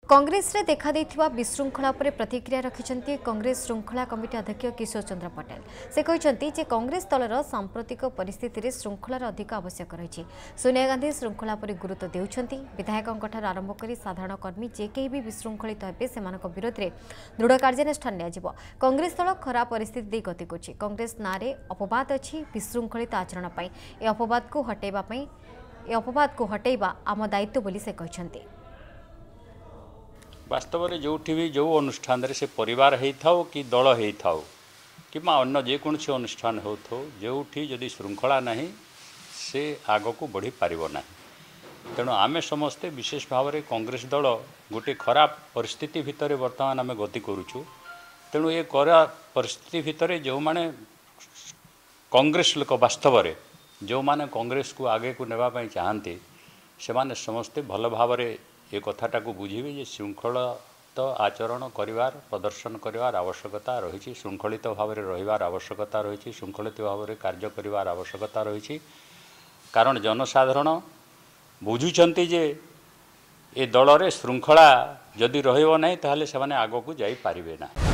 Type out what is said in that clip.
कांग्रेस रे देखा देथिबा विशृंखला पर प्रतिक्रिया रखिछन्ती कांग्रेस श्रृंखला कमिटी अध्यक्ष किशोर चंद्र पटेल। से कहछन्ती जे कांग्रेस दलर सांप्रतिक परिस्थिति रे श्रृंखलार अधिक आवश्यक रहिछि। सोनिया गांधी श्रृंखला पर गुरुत्व देउछन्ती। विधायकंठार आरंभ करी साधारण कर्मी जे केही भी विशृंखलित हेबे सेमानक विरोध रे दृढ़ कार्यानुष्ठान नियाजिबो। कांग्रेस दल खराब परिस्थिति दे गति करछि। कांग्रेस नारे अपवाद अछि विशृंखलित आचरण पई। ए अपवाद को हटेबा आम दायित्व बोली से कहछन्ती। वास्तव में जो भी जो अनुष्ठान से परिवार होता कि दल होता कि अन्य जेकोसी अनुष्ठान हो जो जदि श्रृंखला नहीं से आग को बढ़ी पारना। तेणु आमे समस्ते विशेष भाव में कांग्रेस दल गोटे खराब परिस्थिति भितर वर्तमान आम गति करुचु। तेणु ये खराब परिस्थिति भितर जो माने कांग्रेस लोक वास्तव में जो माने कांग्रेस को आगे को नेबाई चाहते से माने समस्ते भल भाव ये कथाटा को बुझे जे श्रृंखलित आचरण करिवार प्रदर्शन करिवार आवश्यकता रही। श्रृंखलित भाव में रहिबार आवश्यकता रही। श्रृंखलित भाव में कार्य करिवार आवश्यकता रही। कारण जनसाधारण बुझुचंती जे ए दल रे श्रृंखला जदि रहिबो नहीं ताहले से माने आगो को जाई पारिबे ना।